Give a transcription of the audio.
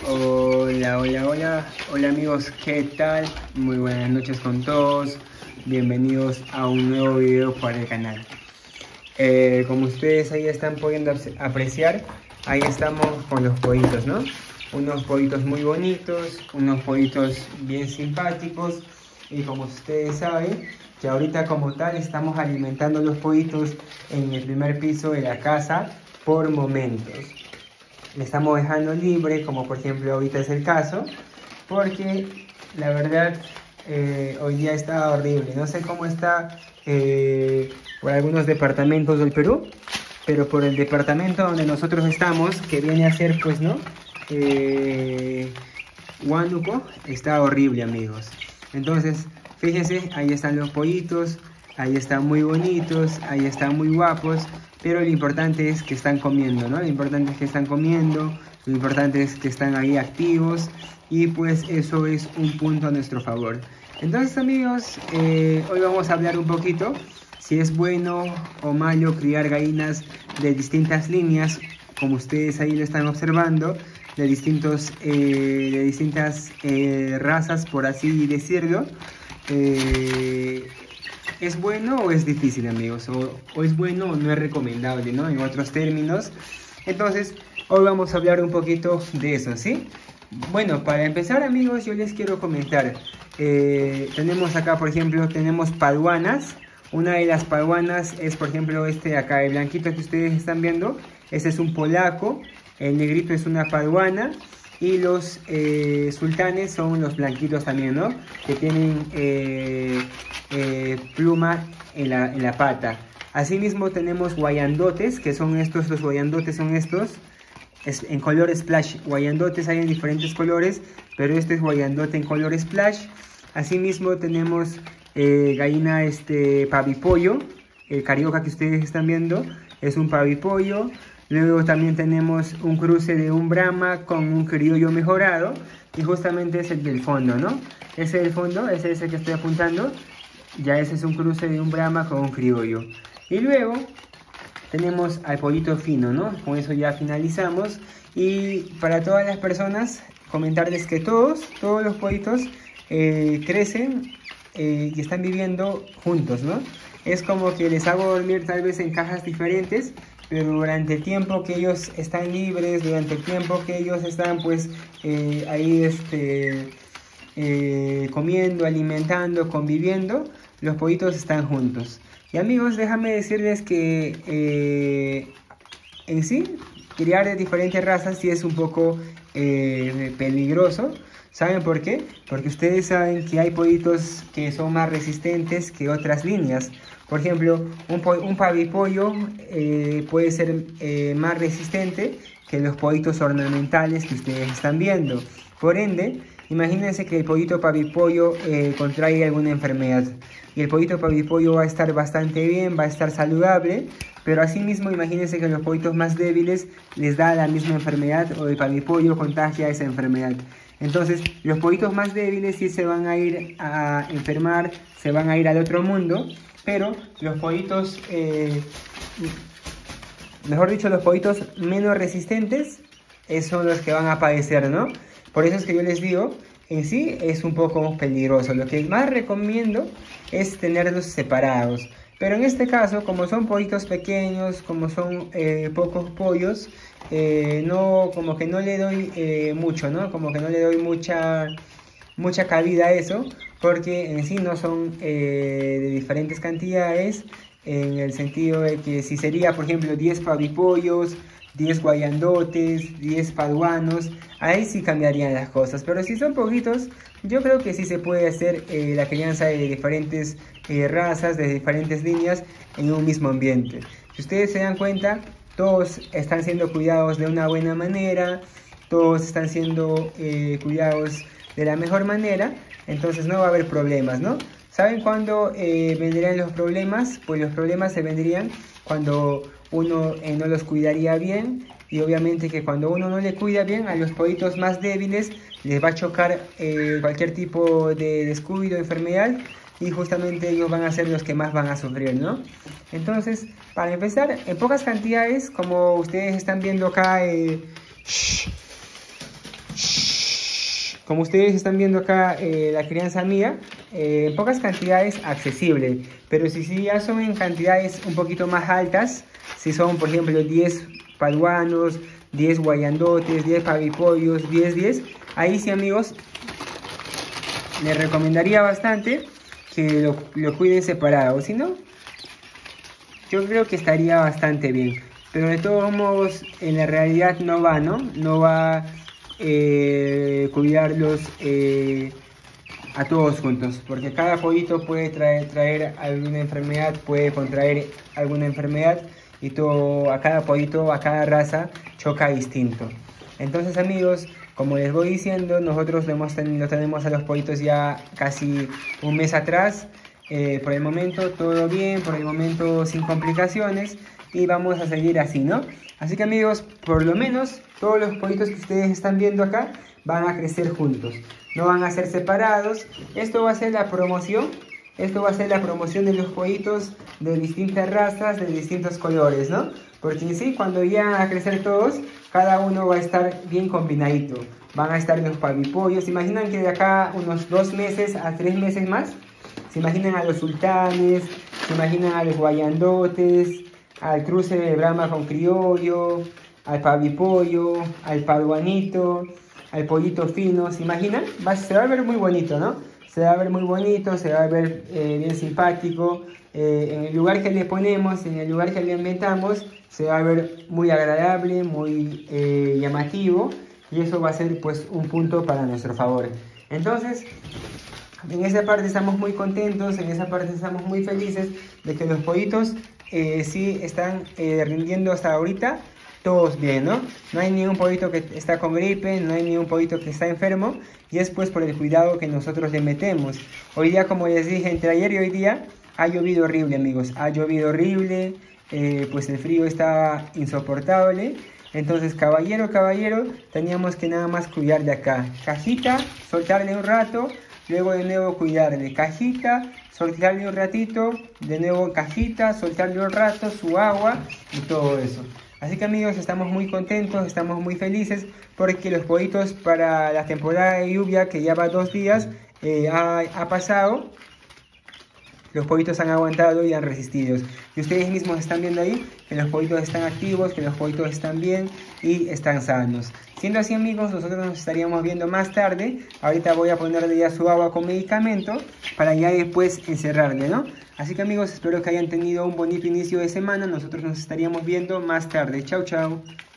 Hola, hola, hola, hola amigos, ¿qué tal? Muy buenas noches con todos, bienvenidos a un nuevo video para el canal. Como ustedes ahí están pudiendo apreciar, ahí estamos con los pollitos, ¿no? Unos pollitos muy bonitos, unos pollitos bien simpáticos, y como ustedes saben, que ahorita como tal estamos alimentando los pollitos en el primer piso de la casa por momentos. Le estamos dejando libre, como por ejemplo ahorita es el caso, porque la verdad hoy día está horrible. No sé cómo está por algunos departamentos del Perú, pero por el departamento donde nosotros estamos, que viene a ser pues, ¿no? Huánuco, está horrible, amigos. Entonces, fíjense, ahí están los pollitos, ahí están muy bonitos, ahí están muy guapos, pero lo importante es que están comiendo, ¿no? Lo importante es que están comiendo, lo importante es que están ahí activos, y pues eso es un punto a nuestro favor. Entonces, amigos, hoy vamos a hablar un poquito si es bueno o malo criar gallinas de distintas líneas, como ustedes ahí lo están observando, de distintas razas, por así decirlo. ¿Es bueno o es difícil, amigos? O es bueno o no es recomendable, ¿no? En otros términos. Entonces, hoy vamos a hablar un poquito de eso, ¿sí? Bueno, para empezar, amigos, yo les quiero comentar. Tenemos acá, por ejemplo, tenemos paduanas. Una de las paduanas es, por ejemplo, este de acá, el blanquito que ustedes están viendo. Ese es un polaco. El negrito es una paduana. Y los sultanes son los blanquitos también, ¿no? Que tienen pluma en la pata. Asimismo tenemos guayandotes, que son estos, los guayandotes son estos, en color splash. Guayandotes hay en diferentes colores, pero este es guayandote en color splash. Asimismo tenemos gallina pavipollo, el carioca que ustedes están viendo es un pavipollo. Luego también tenemos un cruce de un Brahma con un criollo mejorado, y justamente es el del fondo, ¿no? Ese del fondo, ese es el que estoy apuntando, ya ese es un cruce de un Brahma con un criollo. Y luego tenemos al pollito fino, ¿no? Con eso ya finalizamos. Y para todas las personas, comentarles que todos los pollitos crecen y están viviendo juntos, ¿no? Es como que les hago dormir tal vez en cajas diferentes, pero durante el tiempo que ellos están libres, durante el tiempo que ellos están pues ahí comiendo, alimentando, conviviendo, los pollitos están juntos. Y amigos, déjame decirles que en sí, criar de diferentes razas sí es un poco peligroso. ¿Saben por qué? Porque ustedes saben que hay pollitos que son más resistentes que otras líneas. Por ejemplo, un pavipollo puede ser más resistente que los pollitos ornamentales que ustedes están viendo. Por ende, imagínense que el pollito pavipollo contrae alguna enfermedad. Y el pollito pavipollo va a estar bastante bien, va a estar saludable. Pero asimismo, imagínense que los pollitos más débiles les da la misma enfermedad, o el pavipollo contagia esa enfermedad. Entonces, los pollitos más débiles sí se van a ir a enfermar, se van a ir al otro mundo. Pero los pollitos, mejor dicho, los pollitos menos resistentes son los que van a padecer, ¿no? Por eso es que yo les digo, en sí es un poco peligroso. Lo que más recomiendo es tenerlos separados. Pero en este caso, como son pollitos pequeños, como son pocos pollos, como que no le doy mucho, ¿no? Como que no le doy mucha cabida a eso, porque en sí no son de diferentes cantidades, en el sentido de que si sería, por ejemplo, 10 pavipollos, 10 guayandotes, 10 paduanos, ahí sí cambiarían las cosas. Pero si son poquitos, yo creo que sí se puede hacer la crianza de diferentes razas, de diferentes líneas en un mismo ambiente. Si ustedes se dan cuenta, todos están siendo cuidados de una buena manera, todos están siendo cuidados de la mejor manera, entonces no va a haber problemas, ¿no? ¿Saben cuándo vendrían los problemas? Pues los problemas se vendrían cuando uno no los cuidaría bien, y obviamente que cuando uno no le cuida bien a los pollitos más débiles les va a chocar cualquier tipo de descuido, enfermedad, y justamente ellos van a ser los que más van a sufrir, ¿no? Entonces, para empezar, en pocas cantidades, como ustedes están viendo acá, Como ustedes están viendo acá, la crianza mía, en pocas cantidades accesible, pero si ya son en cantidades un poquito más altas, si son por ejemplo 10 paduanos, 10 guayandotes, 10 pavipollos, 10, ahí sí amigos, les recomendaría bastante que lo cuiden separado, si no, yo creo que estaría bastante bien, pero de todos modos en la realidad no va, ¿no? No va cuidarlos a todos juntos, porque cada pollito puede traer alguna enfermedad, puede contraer alguna enfermedad y todo, a cada pollito, a cada raza choca distinto. Entonces amigos, como les voy diciendo, nosotros lo tenemos a los pollitos ya casi un mes atrás. Por el momento todo bien, por el momento sin complicaciones y vamos a seguir así, ¿no? Así que amigos, por lo menos todos los pollitos que ustedes están viendo acá van a crecer juntos, no van a ser separados. Esto va a ser la promoción, de los pollitos de distintas razas, de distintos colores, ¿no? Porque en sí, cuando lleguen a crecer todos, cada uno va a estar bien combinadito. Van a estar los pavipollos. ¿Se imaginan que de acá unos 2 meses a 3 meses más? ¿Se imaginan a los sultanes? ¿Se imaginan a los guayandotes? Al cruce de Brahma con criollo, al pavipollo, al paduanito, al pollito fino, ¿se imaginan? Se va a ver muy bonito, ¿no? Se va a ver muy bonito, se va a ver bien simpático. En el lugar que le ponemos, en el lugar que le inventamos, se va a ver muy agradable, muy llamativo. Y eso va a ser pues un punto para nuestro favor. Entonces, en esa parte estamos muy contentos, en esa parte estamos muy felices de que los pollitos sí están rindiendo hasta ahorita todos bien, ¿no? No hay ningún pollito que está con gripe, no hay ningún pollito que está enfermo y es pues por el cuidado que nosotros le metemos. Hoy día, como les dije, entre ayer y hoy día ha llovido horrible, amigos, ha llovido horrible, pues el frío está insoportable. Entonces, caballero, teníamos que nada más cuidar de acá. Cajita, soltarle un rato, luego de nuevo cuidarle. Cajita, soltarle un ratito, de nuevo cajita, soltarle un rato, su agua y todo eso. Así que amigos, estamos muy contentos, estamos muy felices porque los pollitos para la temporada de lluvia que ya va 2 días ha pasado. Los pollitos han aguantado y han resistido. Y ustedes mismos están viendo ahí que los pollitos están activos, que los pollitos están bien y están sanos. Siendo así amigos, nosotros nos estaríamos viendo más tarde. Ahorita voy a ponerle ya su agua con medicamento para ya después encerrarle, ¿no? Así que amigos, espero que hayan tenido un bonito inicio de semana. Nosotros nos estaríamos viendo más tarde. Chau, chau.